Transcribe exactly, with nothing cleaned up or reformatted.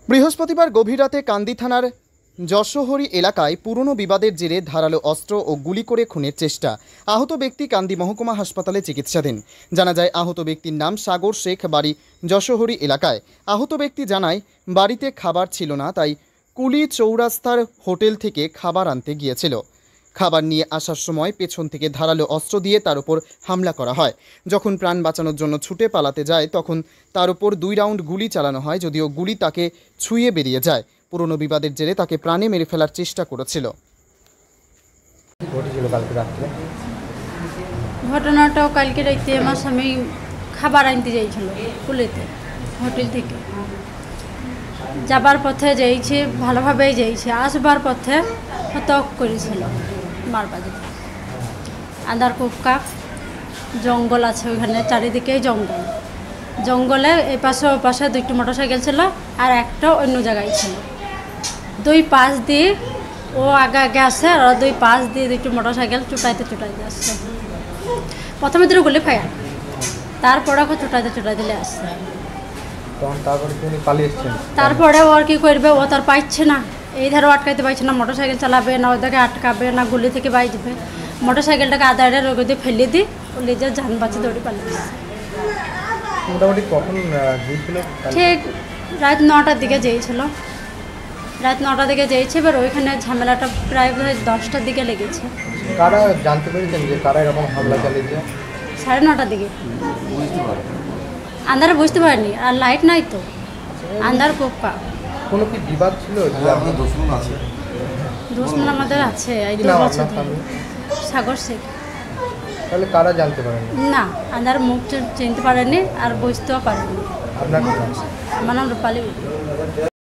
বৃহস্পতিবার গভীর রাতে কান্দি থানার যশোহরি এলাকায় পুরনো বিবাদের জেরে ধারালো অস্ত্র ও গুলি করে খুনের চেষ্টা। আহত ব্যক্তি কান্দি মহকুমা হাসপাতালে চিকিৎসাধীন। জানা যায় আহত ব্যক্তির নাম সাগর শেখ, বাড়ি যশোহরি এলাকায়। আহত ব্যক্তি জানায় বাড়িতে খাবার ছিল না, তাই কুলি চৌরাস্তার হোটেল থেকে খাবার আনতে গিয়েছিল। খাবার নিয়ে আসার সময় পেছন থেকে ধারালো অস্ত্র দিয়ে তার উপর হামলা করা হয়। যখন প্রাণ বাঁচানোর জন্য ছুটে পালাতে যায় তখন তার উপর দুই রাউন্ড গুলি চালানো হয়, যদিও গুলি তাকে ছুঁয়ে বেরিয়ে যায়। পুরনো বিবাদের জেরে তাকে প্রাণে মেরে ফেলার চেষ্টা করেছিল। ঘটনাটাও কালকে রাইতে আমার স্বামী খাবার আনতে যাইছিল কুলিতে হোটেল থেকে। যাবার পথে যাইছে, ভালোভাবেই যাইছে, আসবার পথে হতক করেছিল মারবাজি। আদার কুপকা জঙ্গল আছে, ওইখানে চারিদিকেই জঙ্গল। জঙ্গলে এই পাশে ওই পাশে দুইটি মোটর সাইকেল ছিল আর একটা অন্য জায়গায় ছিল। দুই পাশ দিয়ে ও আগে আগে আসছে আর দুই পাশ দিয়ে দুইটি মোটর সাইকেল চুটাইতে চুটাইতে আসছে। প্রথমে দুটো গুলি ফায়ার, তারপরে ওকে চুটাইতে চুটাইতে আসছে। তারপরে ও আর কি করবে, ও তার পাইছে না, এই ধারে আটকাইতে পারছে না, মোটর সাইকেল চালাবে না, ওদেরকে আটকাবে না, গুলি থেকে বাইজবে। মোটর সাইকেলটাকে আদারে রোগে দিয়ে ফেলে দিই, ও নিজের যান বাঁচে দৌড়ে পালিয়ে। মোটামুটি কখন গিয়েছিল? ঠিক রাত নটার দিকে যেয়েছিল, রাত নটার দিকে যেয়েছে। এবার ওইখানে ঝামেলাটা প্রায় দশটার দিকে লেগেছে। কারা জানতে পেরেছেন যে কারা এরকম হামলা চালিয়েছে? সাড়ে নটার দিকে। আন্ধারে বুঝতে পারিনি, আর লাইট নাই তো, আন্ধার পোকা। কোনো কি বিবাদ ছিল? দুশ্মন আমাদের আছে, এই দু বছর ধরে। সাগর শেখ। তাহলে কারা জানতে পারেন না? আন্ধার মুখ চিনতে পারেনি আর বুঝতেও পারেনি। আপনার আমার নাম রূপালী।